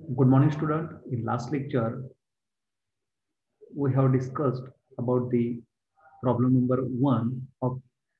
Good morning, student. In last lecture, we have discussed about the problem number 1 of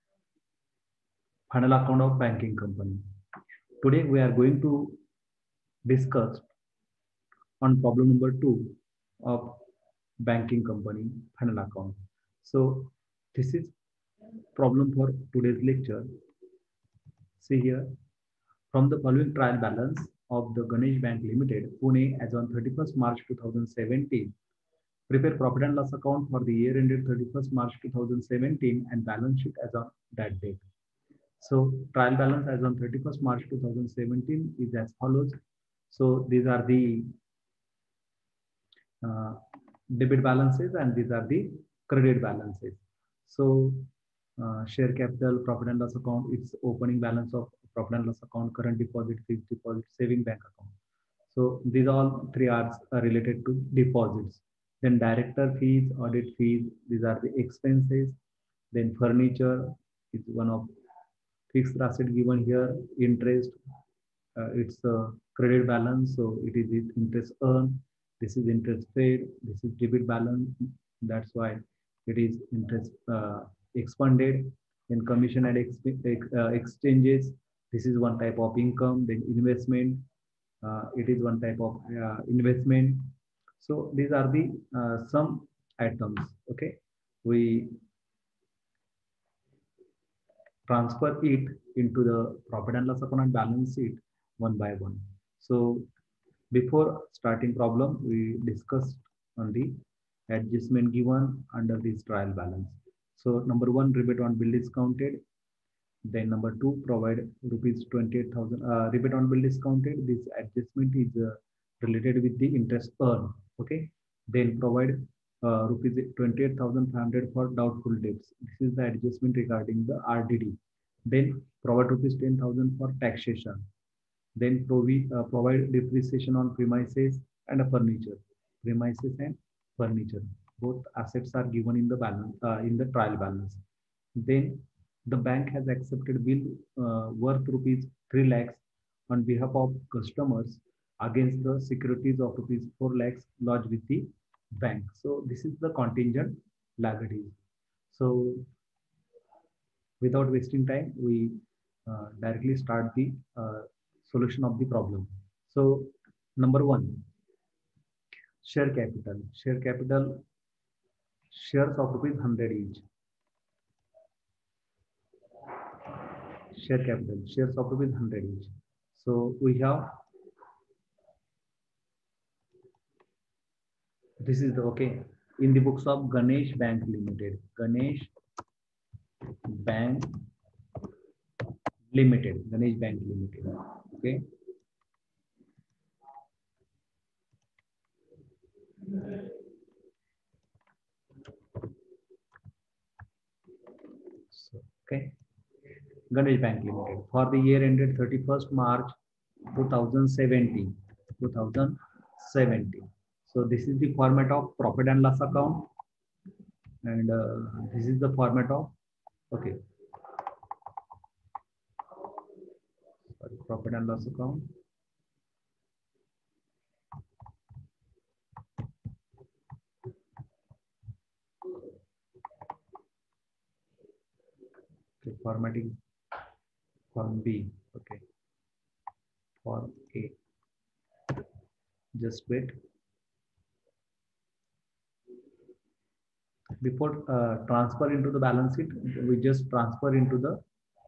final account of banking company. Today, we are going to discuss on problem number 2 of banking company final account. So, this is problem for today's lecture. See here, from the following trial balance of the Ganesh Bank Limited, Pune as on 31st March 2017. Prepare profit and loss account for the year ended 31st March 2017 and balance sheet as on that date. So trial balance as on 31st March 2017 is as follows. So these are the uh, debit balances and these are the credit balances. So share capital, profit and loss account, it's opening balance of profit and loss account, current deposit, fixed deposit, saving bank account. So these all three are related to deposits. Then director fees, audit fees, these are the expenses. Then furniture is one of fixed asset given here. Interest, it's a credit balance, so it is interest earned. This is interest paid. This is debit balance. That's why it is interest expended. Then commission and exchanges. This is one type of income. Then investment, it is one type of investment. So these are the some items. Okay, we transfer it into the profit and loss account and balance sheet one by one. So before starting problem, we discussed on the adjustment given under this trial balance. So number one, rebate on bill discounted. Then number two, provide rupees 28,000 rebate on bill discounted. This adjustment is related with the interest earned. Okay. Then provide rupees 28,500 for doubtful debts. This is the adjustment regarding the RDD. Then provide rupees 10,000 for taxation. Then provide depreciation on premises and furniture. Premises and furniture. Both assets are given in the balance in the trial balance. Then the bank has accepted bill worth rupees 3 lakhs on behalf of customers against the securities of rupees 4 lakhs lodged with the bank. So this is the contingent liabilities. So without wasting time, we directly start the solution of the problem. So number one, share capital. Share capital, shares of rupees 100 each. Share capital, shares of rupees 100 each. So we have, this is the, okay, in the books of Ganesh Bank Limited. Ganesh Bank Limited. Ganesh Bank Limited. Okay. So, okay. Ganesh Bank Limited for the year ended 31st March 2017. 2017. So this is the format of profit and loss account, and this is the format of, okay, sorry, profit and loss account. Okay, formatting form B. Okay, form A. Just wait. Before transfer into the balance sheet, we just transfer into the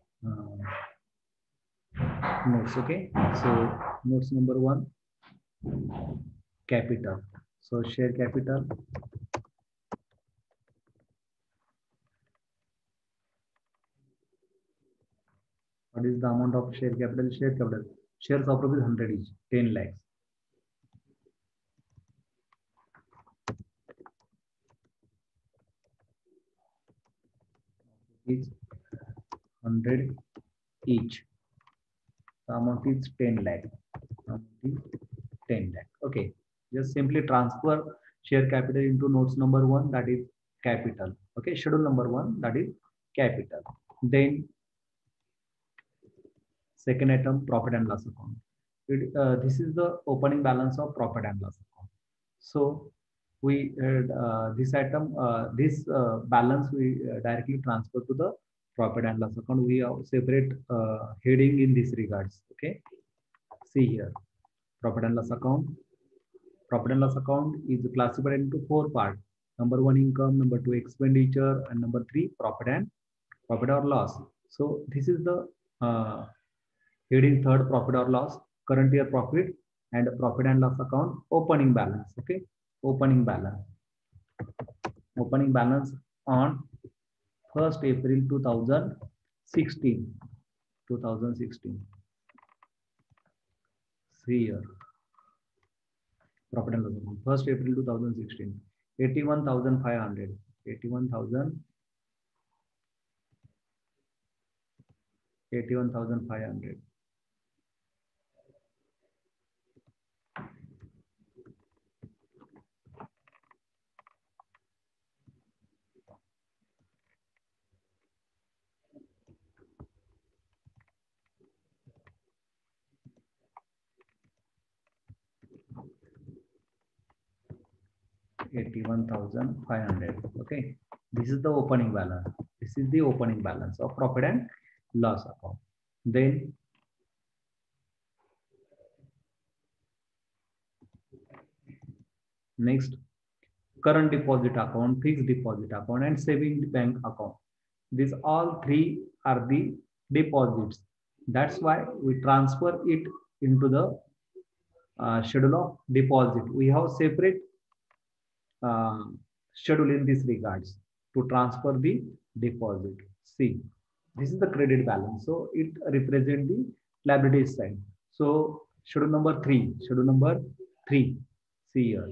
notes. Okay, so notes number one, capital. So share capital. What is the amount of share capital? Share capital. Shares of rupees 100 each, 10 lakhs. Is 100 each. The amount is 10 lakh. Amount is 10 lakh. Okay. Just simply transfer share capital into notes number one, that is capital. Okay. Schedule number one, that is capital. Then second item, profit and loss account. this is the opening balance of profit and loss account. So we this item, this balance we directly transfer to the profit and loss account. We have separate heading in this regards. Okay, see here, profit and loss account. Profit and loss account is classified into four parts. Number one, income. Number two, expenditure, and number three, profit or loss. So this is the heading third, profit or loss, current year profit, and profit and loss account opening balance. Okay, opening balance on 1st April 2016. 2016. See here, profit and loss account 1st April 2016. 81,500. 81,500. 81,500. Okay, this is the opening balance. This is the opening balance of profit and loss account. Then next, current deposit account, fixed deposit account, and saving bank account. These all three are the deposits. That's why we transfer it into the schedule of deposit. We have separate schedule in this regards to transfer the deposit. See, this is the credit balance. So it represents the liability side. So schedule number three. See here.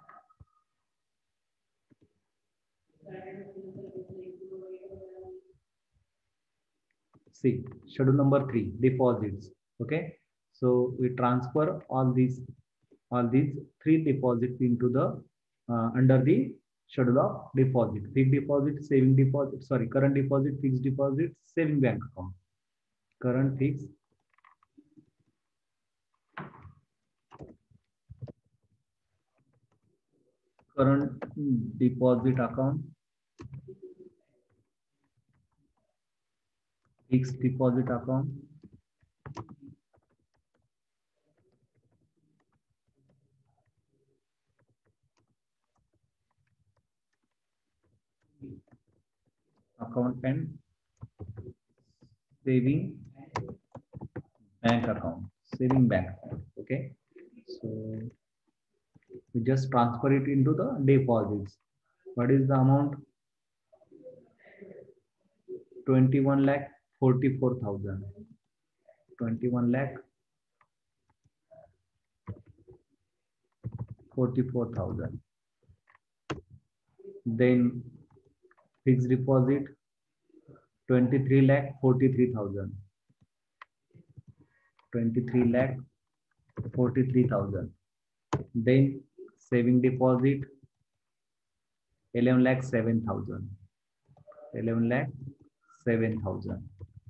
See, schedule number 3, deposits. Okay, so we transfer all these three deposits into the under the schedule of deposit. Fixed deposit, saving deposit, sorry, current deposit, fixed deposit, saving bank account. Current fixed, current deposit account, fixed deposit account, and saving bank account. Okay, so we just transfer it into the deposits. What is the amount? 21 lakh 44,000. 21 lakh 44,000. Then fixed deposit 23 lakh 43,000. 23 lakh 43,000. Then saving deposit 11 lakh 7,000. 11 lakh 7,000.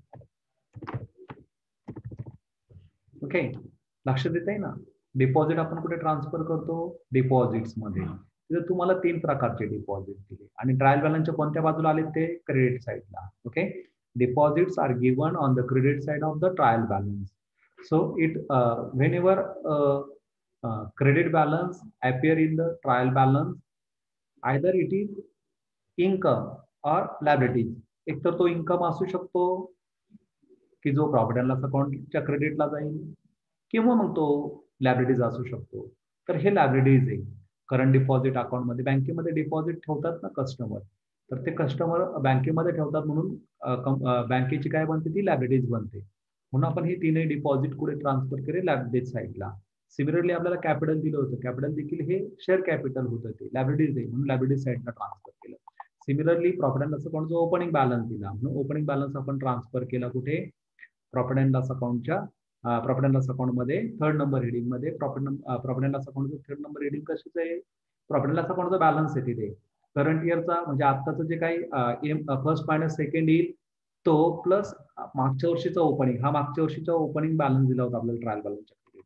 Okay, लक्षात येत आहे ना. Deposit आपण कुठे transfer करतो? Deposits मध्ये. तिथे तुम्हाला 3 प्रकारचे डिपॉझिट दिले आणि ट्रायल बॅलन्सच्या कोणत्या बाजूला आले ते क्रेडिट साइडला. Okay, deposits are given on the credit side of the trial balance. So it whenever credit balance appear in the trial balance, either it is income or liabilities. एक तर तो इन्कम असू शकतो की जो प्रॉफिट अँड लॉस अकाउंटच्या क्रेडिटला जाईल, किंवा मग तो लायबिलिटीज असू शकतो. तर हे लायबिलिटीज आहे. करंट डिपॉझिट अकाउंट मध्ये बँकेमध्ये डिपॉझिट ठेवतात ना कस्टमर, तर ते कस्टमर बँकेमध्ये ठेवतात म्हणून बँकेची काय बनते, ती लायबिलिटीज बनते. म्हणून आपण हे तीनही डिपॉझिट कुठे ट्रान्सफर केले? लायबिलिटीज साइडला. सिमिलरली आपल्याला कॅपिटल दिलं होतं, कॅपिटल देखील हे शेअर कॅपिटल होतं, ते लायबिलिटीज आहे म्हणून लायबिलिटीज साइडला ट्रान्सफर केलं. Similarly profit and loss account जो ओपनिंग बॅलन्स दिला म्हणून ओपनिंग बॅलन्स आपण ट्रान्सफर केला कुठे? प्रॉफिट अँड लॉस अकाउंटच्या प्रॉफिट अँड लॉस अकाउंट मध्ये 3rd नंबर हेडिंग मध्ये. प्रॉफिट अँड लॉस अकाउंटचं 3rd नंबर हेडिंग कशाचं आहे? प्रॉफिट अँड लॉस अकाउंटचा बॅलन्स आहे तिथे. करंट इयरचा म्हणजे आताचं जे काही फर्स्ट मायनस सेकंड येईल तो, प्लस मागच्या वर्षीचा ओपनिंग, हा मागच्या वर्षीचा ओपनिंग बॅलन्स दिला होता आपल्याला ट्रायल बॅलन्सच्या क्रेडिटला.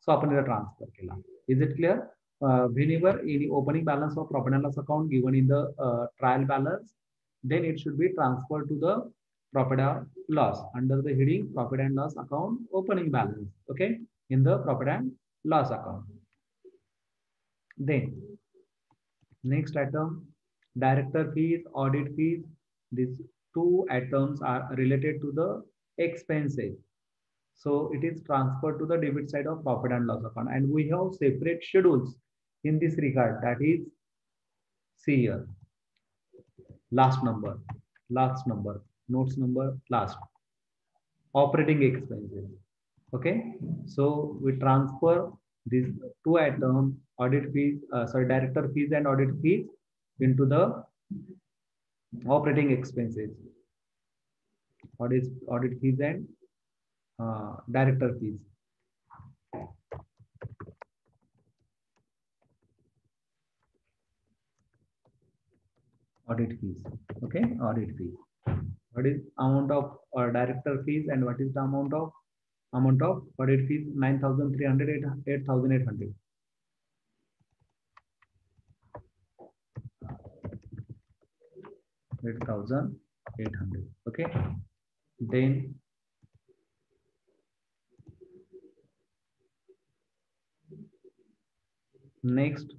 सो आपण इथे ट्रान्सफर केला. Is it clear? Whenever any opening balance of profit and loss account given in the trial balance, then it should be transferred to the profit and loss under the heading profit and loss account opening balance. Okay, in the profit and loss account. Then next item, director fees, audit fees. These two items are related to the expenses. So it is transferred to the debit side of profit and loss account, and we have separate schedules in this regard. That is, see here, last number, notes number last, operating expenses. Okay, so we transfer these two items, audit fees, director fees and audit fees, into the operating expenses. Audit fees and director fees. Audit fees. Okay, audit fees. What is amount of director fees and what is the amount of audit fees? 9,300, 8,800. 8,800. Okay. Then next,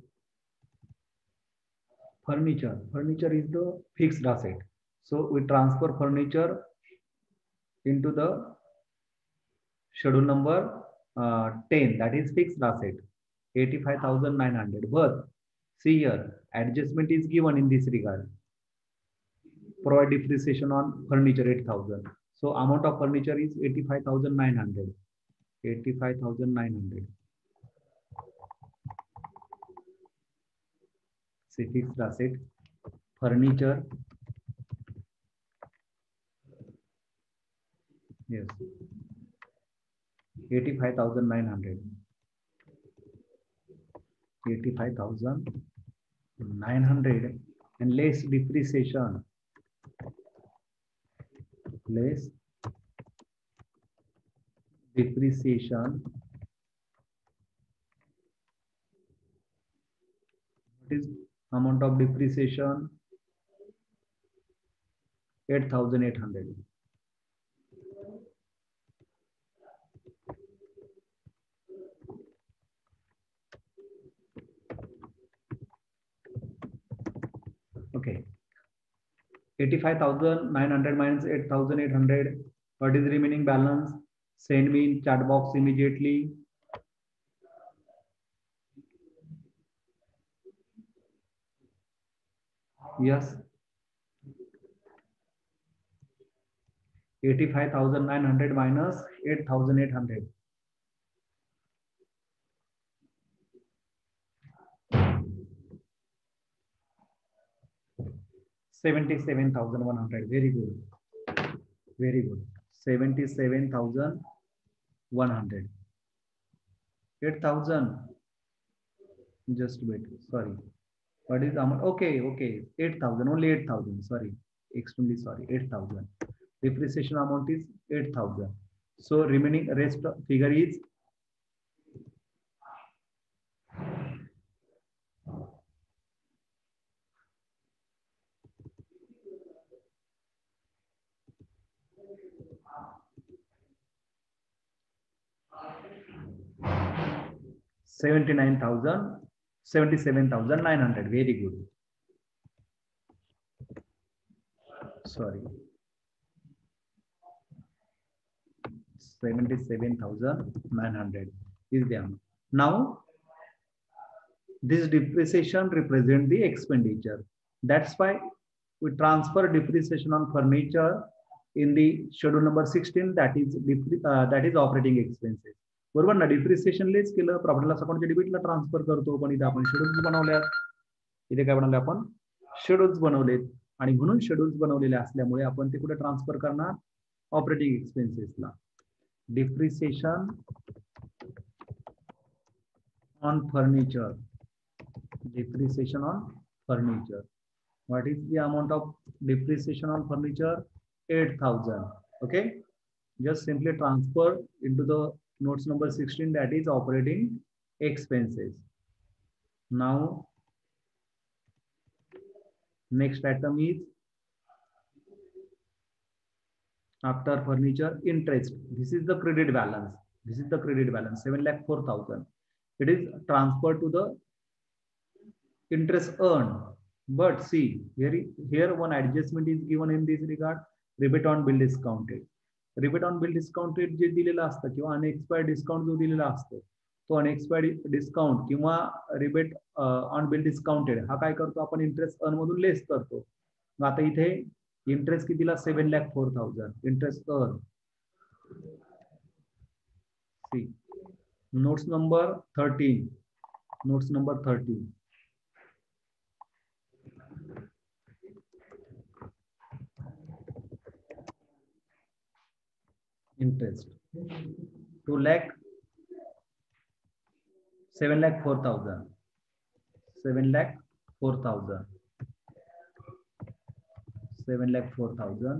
furniture. Furniture is the fixed asset. So we transfer furniture into the schedule number 10, that is fixed asset, 85,900. But see here, adjustment is given in this regard. Provide depreciation on furniture 8,000. So amount of furniture is 85,900. 85,900. Say fixed asset, furniture. Yes. 85,900. 85,900 and less depreciation. Less depreciation. What is amount of depreciation? 8,800. Okay. 85,900 minus 8,800. What is the remaining balance? Send me in chat box immediately. Yes. 85,900 minus 8,800. 77,100. Very good. Very good. 77,100. 8,000. Just wait. Sorry. What is the amount? Okay, okay. 8,000. Only 8,000. Sorry. Extremely sorry. 8,000. Depreciation amount is 8,000. So remaining rest figure is 77,900. Very good. Sorry. 77,900 is the amount. Now, this depreciation represents the expenditure. That's why we transfer depreciation on furniture in the schedule number 16. That is operating expenses. बरोबर ना, depreciation less केलं, profit loss अकाउंटच्या डेबिटला transfer करतो, पण इथे आपण schedules बनवल्यात. इथे काय बनवले आपण? शेड्यूल्स बनवलेत, आणि म्हणून शेड्यूल्स बनवलेले असल्यामुळे आपण ते कुठे ट्रान्सफर करणार? ऑपरेटिंग एक्सपेन्सेसला. Depreciation on furniture. Depreciation on furniture. What is the amount of depreciation on furniture? 8,000. Okay. Just simply transfer into the Notes number 16, that is operating expenses. Now, next item is after furniture interest. This is the credit balance. This is the credit balance, 7,04,000. It is transferred to the interest earned. But see, here one adjustment is given in this regard, rebate on bill discounted. Rebate on bill discounted जे दिलेला असतं किंवा unexpired discount जो दिलेला असतो तो unexpired discount किंवा rebate on bill discounted हा काय करतो आपण इंटरेस्ट अर्न मधून लेस करतो. मग आता इथे इंटरेस्ट कितीला 7,04,000 interest earn. See notes number 13. Notes number 13. Interest 7,04,000. 7,04,000. 7,04,000.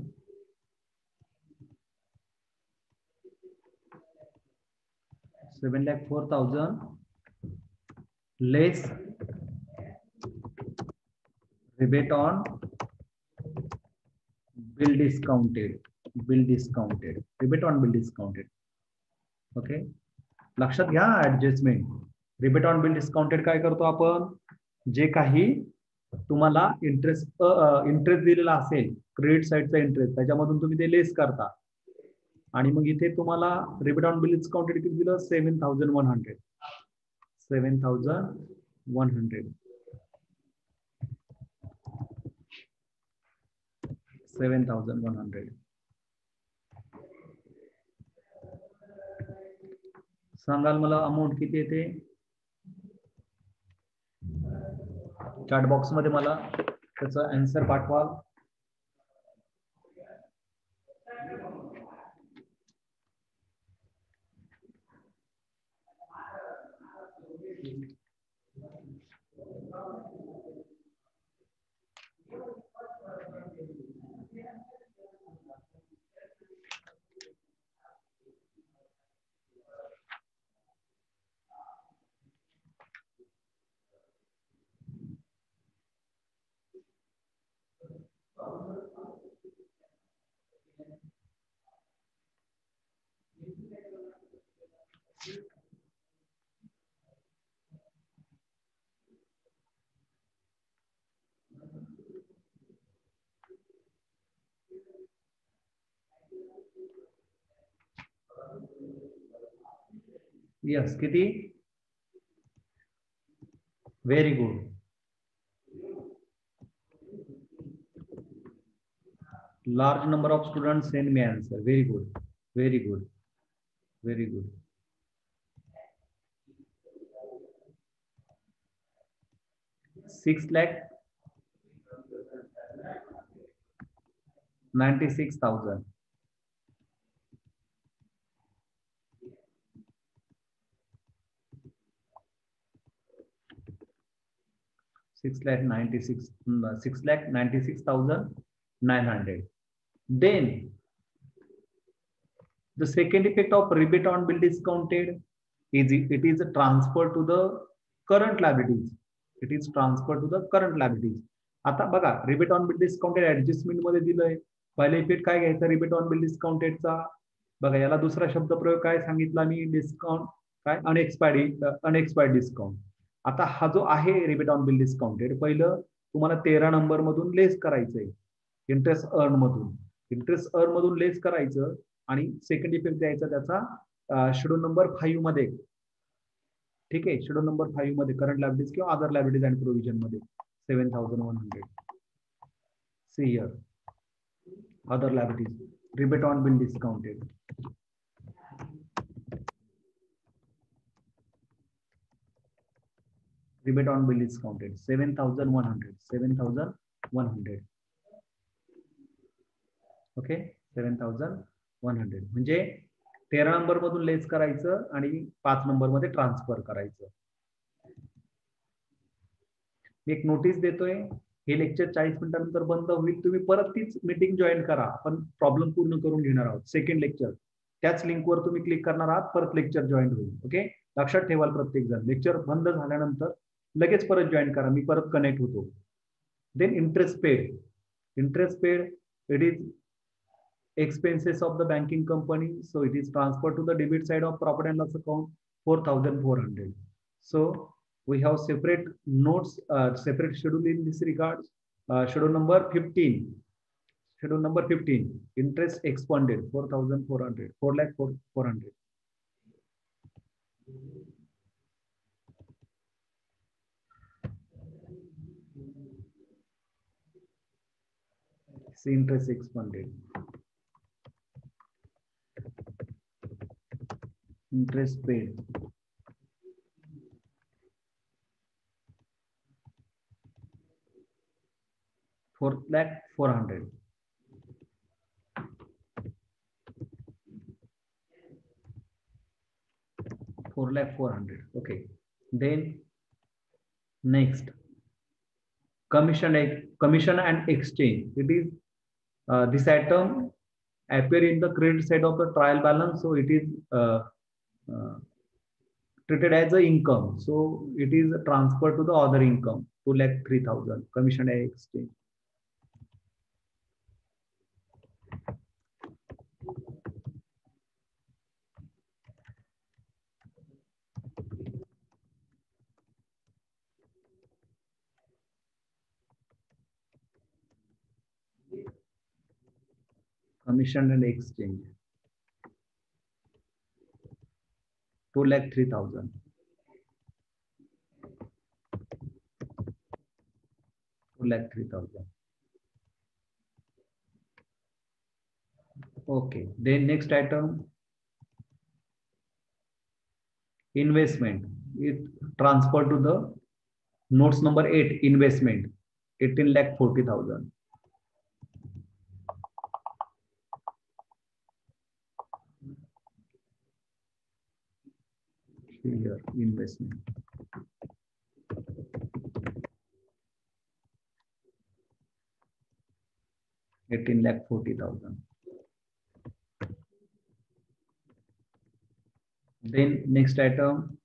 7,04,000 less rebate on bill discounted. Rebate on bill discounted. Okay, लक्षात घ्या adjustment. Rebate on bill discounted काय करतो आपण, जे काही तुम्हाला इंटरेस्ट दिलेला असेल क्रेडिट साइडचा इंटरेस्ट त्याच्यामधून तुम्ही ते लेस करता आणि मग इथे तुम्हाला रिबेट ऑन बिल डिस्काउंटेड किती दिलं 7,100. 7,100. 7,100. सांगाल मला अमाउंट किती येते चॅट बॉक्स मध्ये मला त्याचा आन्सर पाठवाल. यस किती, very good. Large number of students send me answer. Very good, very good, very good. 6,96,000. 6,96,900. Then the second effect of rebate on bill discounted is it is transferred to the current liabilities. It is transferred to the current liabilities. आता बघा rebate on bill discounted adjustment मध्ये दिलंय. पहिला effect काय घ्यायचा rebate on bill डिस्काउंटेडचा. बघा याला दुसरा शब्द प्रयोग काय सांगितला मी, डिस्काउंट काय अनएक्सपायर्ड डिस्काउंट. आता हा जो आहे रिबेट ऑन बिल डिस्काउंटेड पहिलं तुम्हाला 13 नंबर मधून लेस करायचंय इंटरेस्ट अर्न मधून. इंटरेस्ट अर्न मधून लेस करायचं आणि सेकंड इफेक्ट द्यायचा त्याचा शेड्यूल नंबर 5 मध्ये. ठीक आहे, शेड्यूल नंबर 5 मध्ये करंट लायबिलिटीज किंवा अदर लायबिलिटीज अँड प्रोव्हिजन मध्ये 7,100. See here other liabilities rebate on bill discounted. Rebate on bill discounted 7,100. 7,100. Okay, 7,100 म्हणजे 13 नंबर मधून लेस करायचं आणि 5 नंबर मध्ये ट्रान्सफर करायचं. एक नोटीस देतोय, हे लेक्चर 40 मिनिटांनंतर बंद होईल. तुम्ही परत तीच मीटिंग जॉईन करा. आपण प्रॉब्लेम पूर्ण करून घेणार आहोत. सेकंड लेक्चर त्याच लिंकवर तुम्ही क्लिक करणार आहात, परत लेक्चर जॉईन होईल. ओके, लक्षात ठेवाल प्रत्येक जण. लेक्चर बंद झाल्यानंतर लगेच परत जॉईन करा, मी परत कनेक्ट होतो. Then interest paid. Interest paid, it is expenses of the banking company, so it is transferred to the debit side of profit and loss account, 4,400. So we have separate notes, separate schedule in this regard. Schedule number 15. Schedule number 15. Interest expended 4,400. 4,400. See interest expended. Interest paid. 4,400. Okay. Then next, commission and exchange. It is this item appear in the credit side of the trial balance, so it is treated as a income. So it is transferred to the other income, 2,03,000. Commission and exchange. Commission and exchange. 2,03,000. 2,03,000. Okay. Then next item, investment. It transferred to the notes number 8, investment, 18,40,000. Here, investment. $18,40,000. Then next item,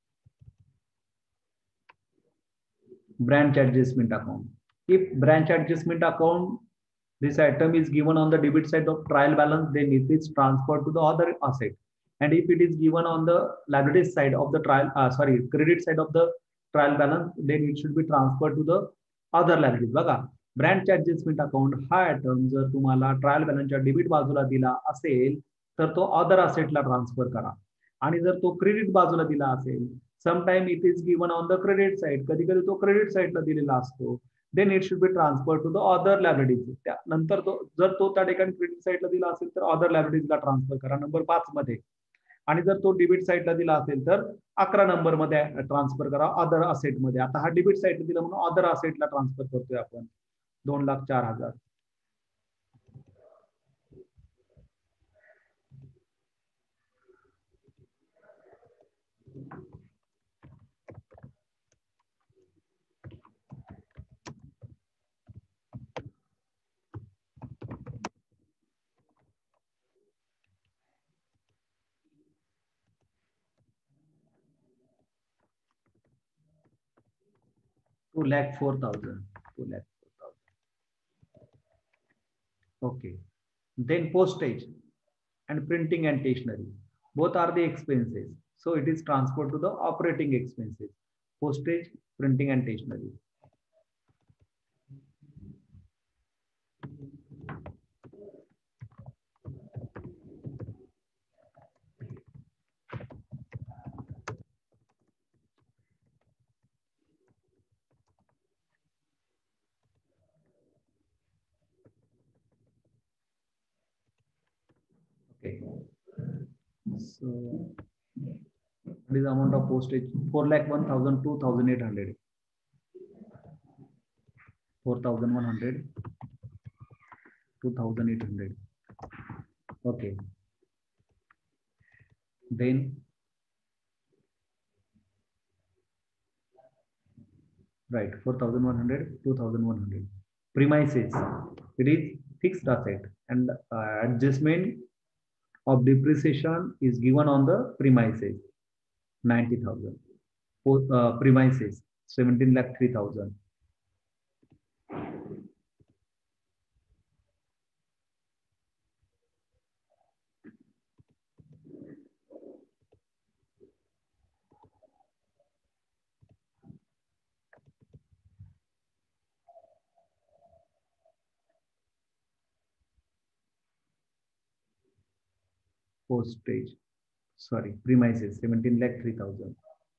branch adjustment account. If branch adjustment account, this item is given on the debit side of trial balance, then it is transferred to the other asset. And if it is given on the liability side of the credit side of the trial balance, then it should be transferred to the other liabilities. बघा, branch adjustment account हा item जर तुम्हाला trial बॅलन्सच्या debit बाजूला दिला असेल तर तो other असेटला transfer करा. आणि जर तो क्रेडिट बाजूला दिला असेल, sometime it is given on the credit side, कधी कधी तो क्रेडिट साइडला दिलेला असतो, then it should be transfer to the other liabilities. त्यानंतर तो जर तो त्या ठिकाणी क्रेडिट साइडला दिला असेल तर अदर लायबिलिटीजला ट्रान्सफर करा नंबर 5 मध्ये. आणि जर तो डेबिट साइडला दिला असेल तर 11 नंबर मध्ये ट्रान्सफर करा अदर असेट मध्ये. आता हा डेबिट साइडला दिला म्हणून अदर असेटला ट्रान्सफर करतोय आपण 2,04,000. $2,04,000. Okay. Then postage and printing and stationery. Both are the expenses. So it is transferred to the operating expenses. Postage, printing and stationery. Okay. So what is the amount of postage? 4,01,000, 2,800. 4,100, 2,800. Okay. Then right, 4,100, 2,100. Premises. It is fixed asset and adjustment of depreciation is given on the premises 90,000. Premises 17 lakh 3,000. Postage, sorry, premises 17 lakh 3,000.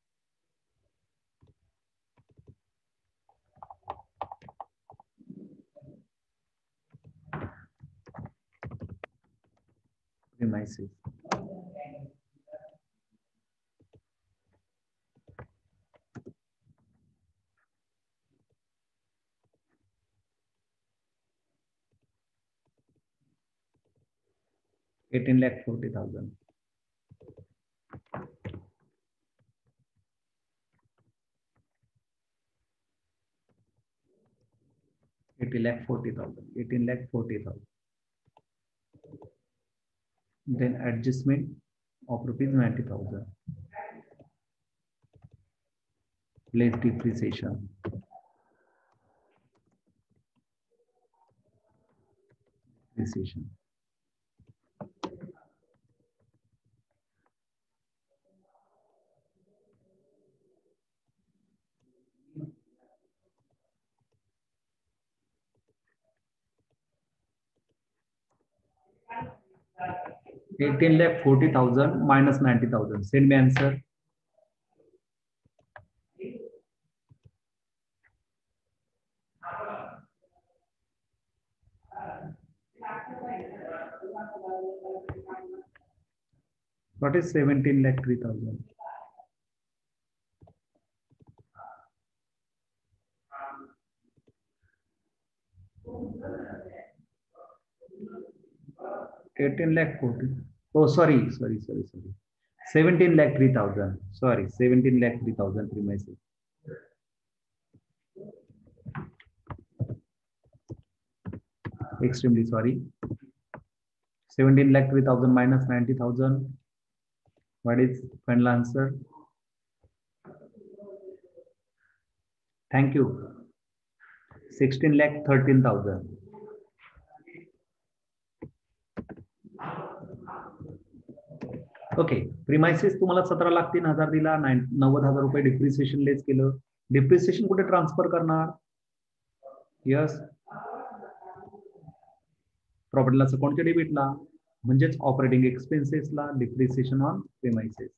Premises. $18 lakh 40,000. $18 lakh 40,000. 18 lakh 40,000. Then adjustment of rupees 90,000. Less depreciation. Depreciation. $18,40,000 minus 90,000. Send me answer. What is 17 lakh 3,000? $18 lakh 40. Oh, sorry. 17 lakh 3,000. Sorry, 17 lakh 3,000 premises. Extremely sorry. 17 lakh 3,000 minus 90,000. What is final answer? Thank you. 16 lakh 13,000. Okay, premises तुम्हाला 17,03,000 दिला, 90,000 रुपये depreciation less केलं. Depreciation कुठे transfer करणार? Yes, profit loss अकाउंटच्या डेबिटला, म्हणजेच operating एक्सपेन्सेसला डिप्रिसिएशन ऑन प्रिमाइसेस.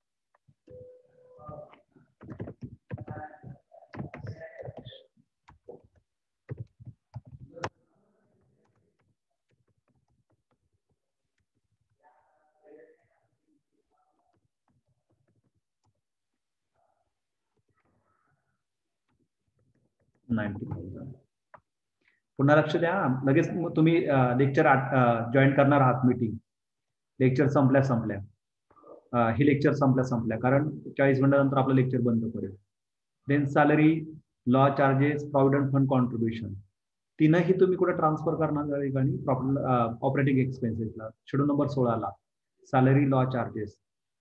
पुन्हा लक्ष द्या, लगेच तुम्ही लेक्चर जॉईन करणार आहात मीटिंग. लेक्चर संपल्या हे लेक्चर संपल्या कारण 40 मिनिटानंतर आपलं लेक्चर बंद पडेल. Then salary, law charges, provident fund contribution, तीनही तुम्ही कुठे ट्रान्सफर करणार त्या ठिकाणी? ऑपरेटिंग एक्सपेन्सेसला. Schedule number 16 salary, law charges.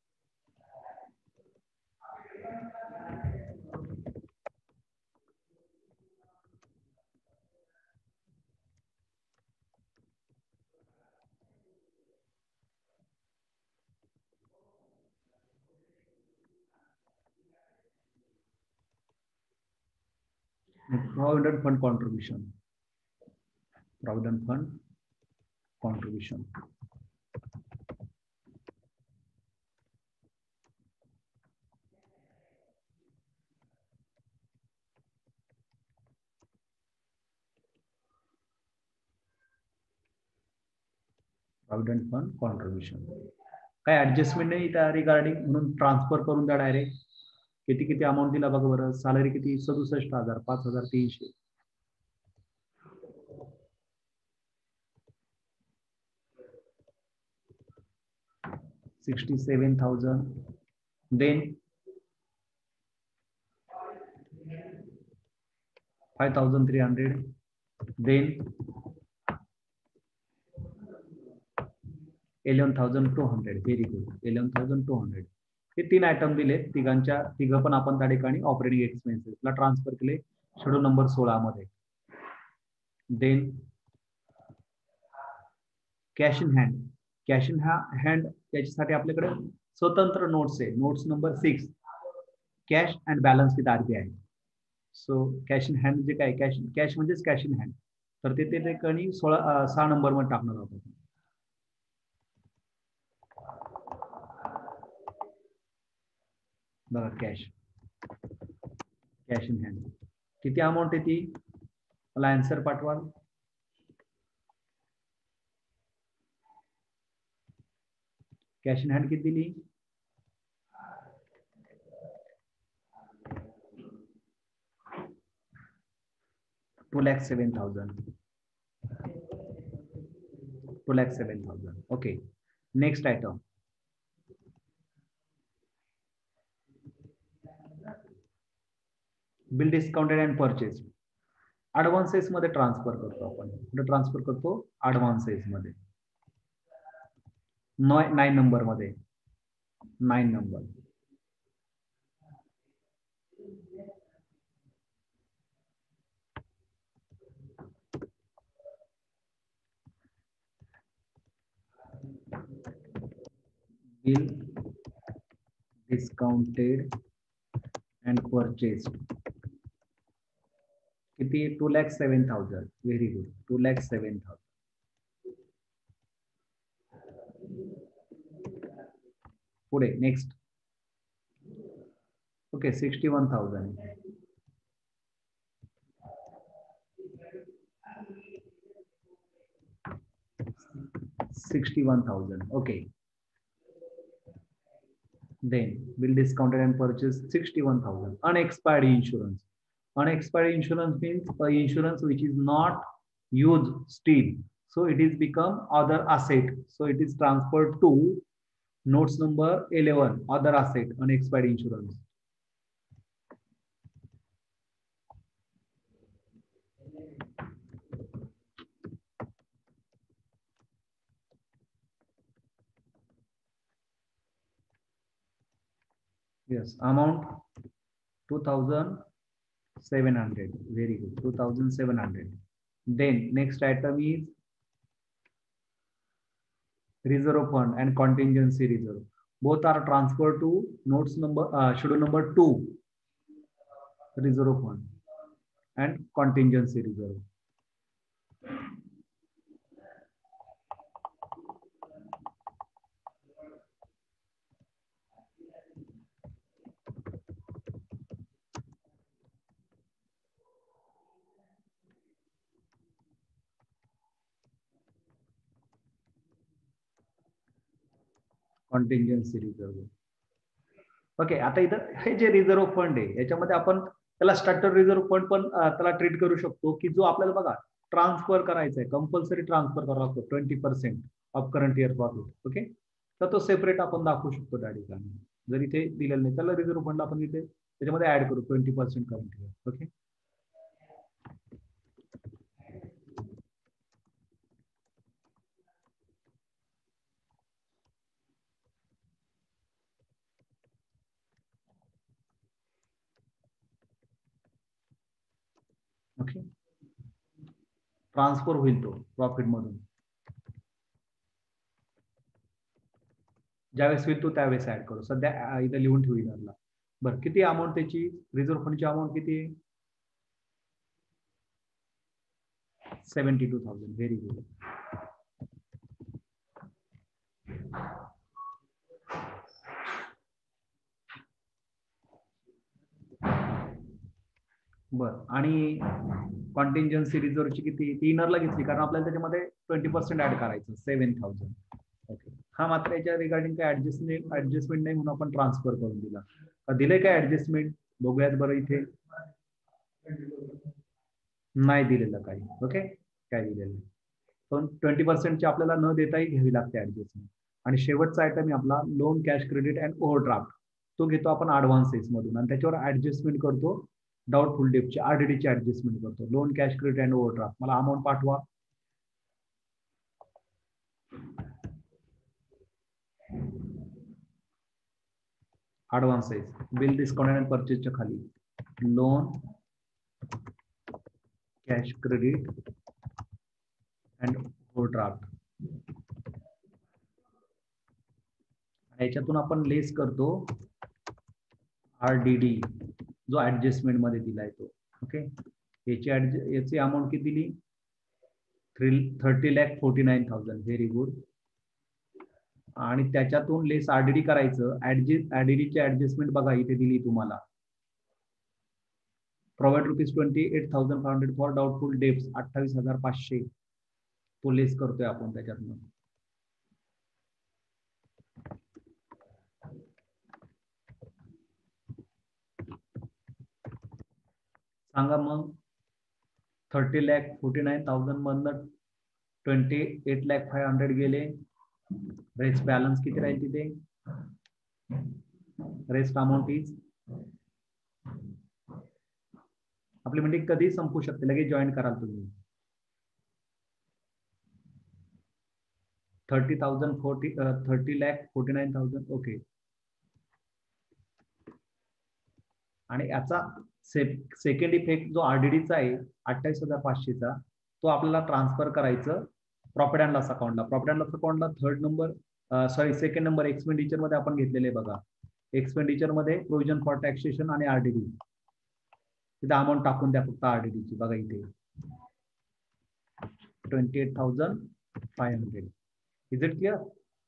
Provident fund contribution. Provident fund contribution. Provident fund contribution. काय ऍडजस्टमेंट नाही त्या रिगार्डिंग, म्हणून ट्रान्सफर करून द्या डायरेक्ट. किती अमाऊंट दिला बघा बरं. सॅलरी किती? 67,000, 5,300. $67,000. Then 5,300. Then 11,200. Very good. 11,200. हे 3 आयटम दिले. तिघं पण आपण त्या ठिकाणी ऑपरेटिंग एक्सपेन्सेसला ट्रान्सफर केले शेड्यूल नंबर 16 मध्ये. Then cash in hand. Cash in hand त्याच्यासाठी आपल्याकडे स्वतंत्र नोट्स आहे. Notes number 6, cash and balance with RBI. So cash in hand म्हणजे काय? कॅश म्हणजेच कॅश इन हँड. तर ते ठिकाणी 6 नंबर मध्ये टाकणार आहोत. बघा कॅश इन हँड किती अमाऊंट आहे ती मला आन्सर पाठवाल. कॅश इन हँड किती दिली? 2,07,000. 2,07,000. Okay. Next item. Bill discounted and purchase. Advances मध्ये ट्रान्सफर करतो आपण. कुठे ट्रान्सफर करतो? ऍडव्हान्सेस मध्ये. 9 नंबर मध्ये. 9 number. Bill discounted and purchased. किती? 2,07,000. Very good. 2,07,000. पुढे next. Okay. 61,000. 61,000. Okay. Then bill discounted and purchased 61,000. Unexpired insurance. Unexpired insurance means insurance which is not used still. So it is become other asset. So it is transferred to notes number 11, other asset, unexpired insurance. Yes, amount 2,700. Very good. 2,700. Then next item is reserve fund and contingency reserve. Both are transferred to notes number schedule number 2, reserve fund and contingency reserve. Contingency reserve. Okay. आता इथं हे जे reserve fund आहे याच्यामध्ये आपण त्याला structure reserve fund पण त्याला treat करू शकतो की जो आपल्याला बघा ट्रान्सफर करायचा आहे, कंपल्सरी ट्रान्सफर करावा लागतो 20% of current year profit. Okay. तर तो सेपरेट आपण दाखवू शकतो त्या ठिकाणी. जर इथे दिलेलं नाही त्याला रिझर्व्ह फंड आपण इथे त्याच्यामध्ये ऍड करू 20% current year. Okay. Okay. Transfer होईल तो प्रॉफिट मधून. ज्यावेळेस होईल तो त्यावेळेस ऍड करू. सध्या इथं लिहून ठेवू इधरला. बरं किती अमाऊंट त्याची? रिझर्व्ह फंडची अमाऊंट किती आहे? 72,000. Very good. बरं. आणि कॉन्टिंजन्सी रिझर्व्हची किती? ती इनरला घेतली कारण आपल्याला त्याच्यामध्ये 20% ऍड करायचं 7,000. ओके. हा मात्र याच्या रिगार्डिंग काय ऍडजस्टमेंट नाही म्हणून आपण ट्रान्सफर करून दिला. दिले काय ऍडजस्टमेंट? बघूयात बरं इथे. नाही दिलेलं काही. ओके. काय दिलेलं पण 20% आपल्याला न देताही घ्यावी लागते ऍडजस्टमेंट. आणि शेवटचा आयटम आहे आपला loan cash credit and overdraft. तो घेतो आपण ऍडव्हान्सेस मधून आणि त्याच्यावर ऍडजस्टमेंट करतो. डाउटफुल डेटची RDD ची ऍडजस्टमेंट करतो. Loan cash credit and overdraft. मला अमाऊंट पाठवा. ऍडव्हान्स आहे बिल डिस्काउंट अँड परचेसच्या खाली loan cash credit and overdraft. याच्यातून आपण लेस करतो RDD जो ऍडजस्टमेंट मध्ये दिलाय तो. ओके, याची अमाऊंट किती दिली 30,49,000. Very good. आणि त्याच्यातून लेस RDD करायचं. RDD ची ऍडजस्टमेंट बघा इथे दिली तुम्हाला. प्रोव्हाइड ₹28,500 फॉर डाउटफुल डेब्ट्स 28,500 तो लेस करतोय आपण त्याच्यातनं. सांगा मग 30,49,000 मधनं 28,500 गेले. रेस्ट बॅलन्स किती राहील तिथे? रेस्ट अमाऊंट इज आपली मीटिंग कधी संपू शकते? लगेच जॉईन कराल तुम्ही. 30,49,000. ओके. आणि याचा सेकंड इफेक्ट जो RDDचा आहे 28,500चा तो आपल्याला ट्रान्सफर करायचं प्रॉफिट अँड लॉस अकाउंटला. प्रॉफिट अँड लॉस अकाउंटला सेकंड नंबर एक्सपेंडिचर मध्ये आपण घेतलेले बघा. एक्सपेंडिचर मध्ये प्रोव्हिजन फॉर टॅक्सेशन आणि RDD तिथे अमाऊंट टाकून द्या फक्त RDD ची. बघा इथे 28,500. Is it clear?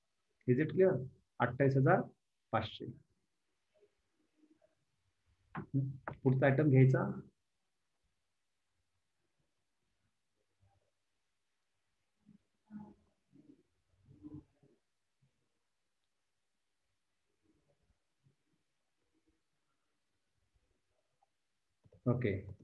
28,500. पुढचा आयटम घ्यायचा. ओके.